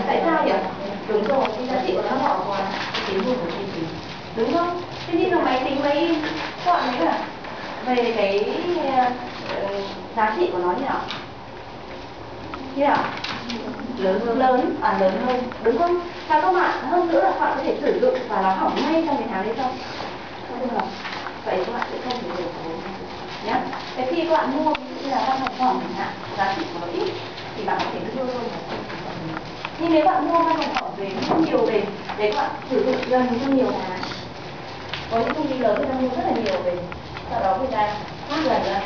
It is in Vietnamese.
Tại sao nhỉ? Đúng rồi, cái giá trị của nó nhỏ quá, cái tính luôn của chi phí. Đúng không? Thế nhưng mà máy tính máy chọn đấy là về cái giá trị của nó như nào? Như nào? Lớn hơn, đúng không? Và các bạn hơn nữa là các bạn có thể sử dụng và nó hỏng ngay trong cái tháng đấy không? Không được. Vậy các bạn sẽ không thể được vốn nhé. Thế khi các bạn mua ví dụ như là văn phòng phẩm chẳng hạn, giá trị của nó ít thì bạn có thể đưa luôn vào. Nhưng nếu bạn mua văn phòng phẩm về rất nhiều về để các bạn sử dụng gần cho nhiều tháng, có những công ty lớn người ta mua rất là nhiều về, sau đó người ta phát lần ra